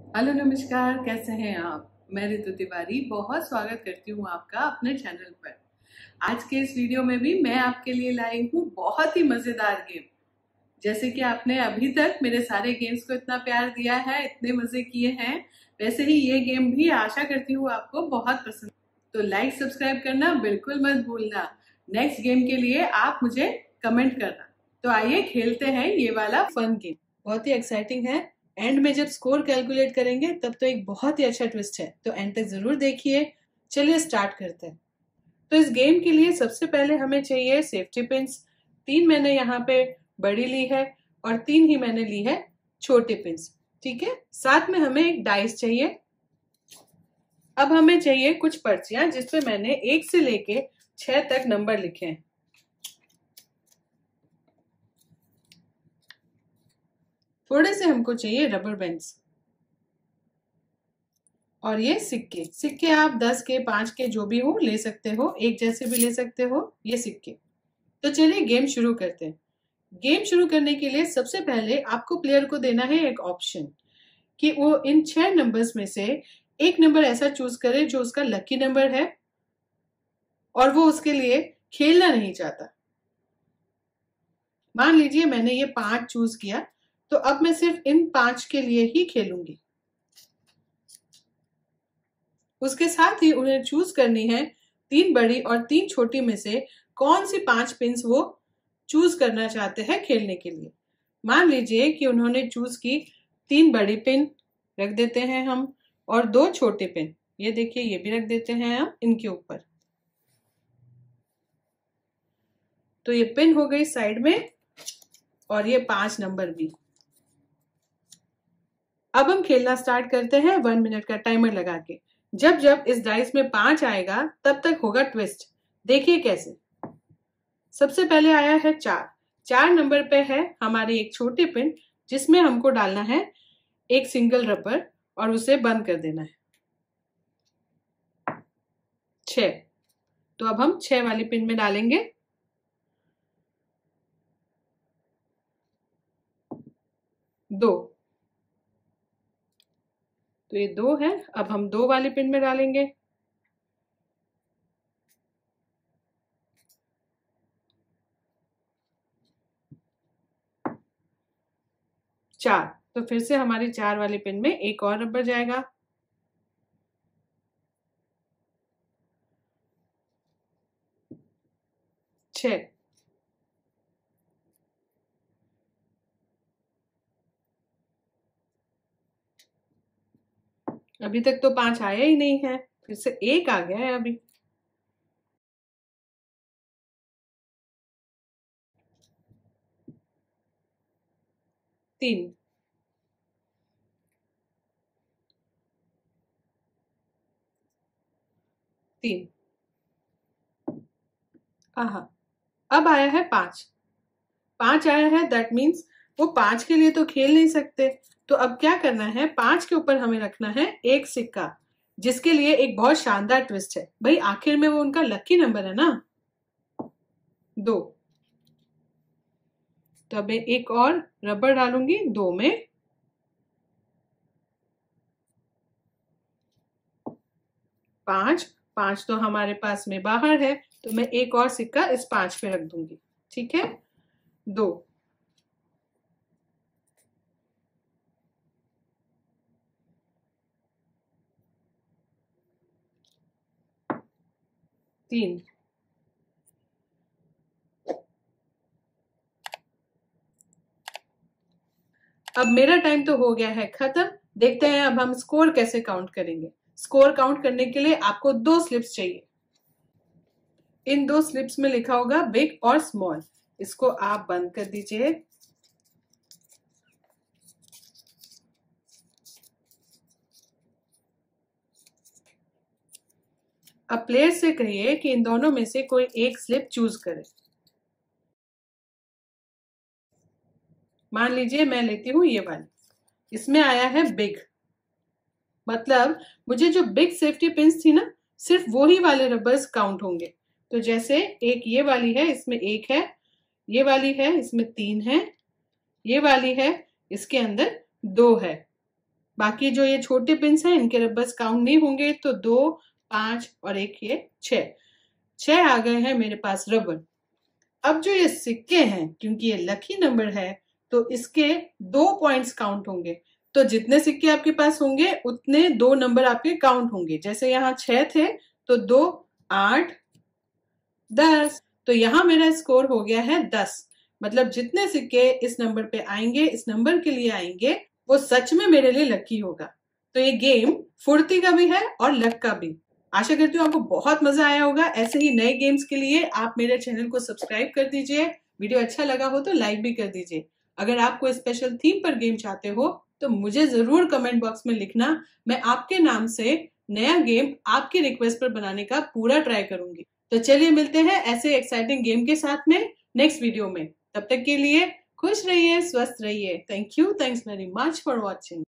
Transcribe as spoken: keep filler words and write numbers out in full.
Hello नमस्कार, कैसे हैं आप। मैं ऋतु तिवारी बहुत स्वागत करती हूँ आपका अपने चैनल पर। आज के इस वीडियो में भी मैं आपके लिए लाई हूँ बहुत ही मजेदार गेम। जैसे कि आपने अभी तक मेरे सारे गेम्स को इतना प्यार दिया है, इतने मजे किए हैं, वैसे ही ये गेम भी आशा करती हूँ आपको बहुत पसंद। तो लाइक सब्सक्राइब करना बिल्कुल मत भूलना। नेक्स्ट गेम के लिए आप मुझे कमेंट करना। तो आइए खेलते हैं ये वाला फन गेम। बहुत ही एक्साइटिंग है। एंड में जब स्कोर कैलकुलेट करेंगे तब तो एक बहुत ही अच्छा ट्विस्ट है, तो एंड तक जरूर देखिए। चलिए स्टार्ट करते हैं। तो इस गेम के लिए सबसे पहले हमें चाहिए सेफ्टी पिंस। तीन मैंने यहाँ पे बड़ी ली है और तीन ही मैंने ली है छोटी पिंस। ठीक है, साथ में हमें एक डाइस चाहिए। अब हमें चाहिए कुछ पर्चियां जिसपे मैंने एक से लेके छह तक नंबर लिखे हैं। थोड़े से हमको चाहिए रबर बैंड्स और ये सिक्के। सिक्के आप दस के, पांच के जो भी हो ले सकते हो, एक जैसे भी ले सकते हो ये सिक्के। तो चलिए गेम शुरू करते हैं। गेम शुरू करने के लिए सबसे पहले आपको प्लेयर को देना है एक ऑप्शन कि वो इन छह नंबर्स में से एक नंबर ऐसा चूज करे जो उसका लकी नंबर है और वो उसके लिए खेलना नहीं चाहता। मान लीजिए मैंने ये पांच चूज किया, तो अब मैं सिर्फ इन पांच के लिए ही खेलूंगी। उसके साथ ही उन्हें चूज करनी है तीन बड़ी और तीन छोटी में से कौन सी पांच पिन्स वो चूज करना चाहते हैं खेलने के लिए। मान लीजिए कि उन्होंने चूज की तीन बड़ी पिन, रख देते हैं हम, और दो छोटे पिन, ये देखिए ये भी रख देते हैं हम इनके ऊपर। तो ये पिन हो गई साइड में और ये पांच नंबर भी। अब हम खेलना स्टार्ट करते हैं वन मिनट का टाइमर लगा के। जब जब इस डाइस में पांच आएगा तब तक होगा ट्विस्ट। देखिए कैसे। सबसे पहले आया है चार। चार नंबर पे है हमारी एक छोटी पिन जिसमें हमको डालना है एक सिंगल रबर और उसे बंद कर देना है। छह। तो अब हम छह वाली पिन में डालेंगे। दो। तो ये दो है, अब हम दो वाली पिन में डालेंगे। चार। तो फिर से हमारी चार वाली पिन में एक और रबर जाएगा। छह। अभी तक तो पांच आया ही नहीं है, फिर से एक आ गया है अभी। तीन। तीन। आहा। अब आया है पांच। पांच आया है, दैट मीन्स वो पांच के लिए तो खेल नहीं सकते। तो अब क्या करना है, पांच के ऊपर हमें रखना है एक सिक्का, जिसके लिए एक बहुत शानदार ट्विस्ट है। भाई आखिर में वो उनका लकी नंबर है ना, दो। तो अब मैं एक और रबर डालूंगी दो में। पांच। पांच तो हमारे पास में बाहर है, तो मैं एक और सिक्का इस पांच पे रख दूंगी। ठीक है, दो। तीन। अब मेरा टाइम तो हो गया है खत्म। देखते हैं अब हम स्कोर कैसे काउंट करेंगे। स्कोर काउंट करने के लिए आपको दो स्लिप्स चाहिए। इन दो स्लिप्स में लिखा होगा बिग और स्मॉल। इसको आप बंद कर दीजिए। अब प्लेयर से कहिए कि इन दोनों में से कोई एक स्लिप चूज करे। मान लीजिए मैं लेती हूं ये वाली, इसमें आया है बिग। मतलब मुझे जो बिग सेफ्टी पिंस थी ना, सिर्फ वो ही वाले रबर्स काउंट होंगे। तो जैसे एक ये वाली है, इसमें एक है, ये वाली है इसमें तीन है, ये वाली है इसके अंदर दो है। बाकी जो ये छोटे पिंस हैं इनके रबर्स काउंट नहीं होंगे, तो दो, पांच और एक ये छह छह आ गए हैं मेरे पास रबर। अब जो ये सिक्के हैं, क्योंकि ये लकी नंबर है तो इसके दो पॉइंट्स काउंट होंगे। तो जितने सिक्के आपके पास होंगे उतने दो नंबर आपके काउंट होंगे। जैसे यहाँ छह थे तो दो, आठ, दस, तो यहाँ मेरा स्कोर हो गया है दस। मतलब जितने सिक्के इस नंबर पे आएंगे, इस नंबर के लिए आएंगे, वो सच में मेरे लिए लकी होगा। तो ये गेम फुर्ती का भी है और लक का भी। आशा करती हूँ आपको बहुत मजा आया होगा। ऐसे ही नए गेम्स के लिए आप मेरे चैनल को सब्सक्राइब कर दीजिए। वीडियो अच्छा लगा हो तो लाइक भी कर दीजिए। अगर आप कोई स्पेशल थीम पर गेम चाहते हो तो मुझे जरूर कमेंट बॉक्स में लिखना। मैं आपके नाम से नया गेम आपकी रिक्वेस्ट पर बनाने का पूरा ट्राई करूंगी। तो चलिए मिलते हैं ऐसे एक्साइटिंग गेम के साथ में नेक्स्ट वीडियो में। तब तक के लिए खुश रहिए, स्वस्थ रहिए। Thank you, thanks very much for watching.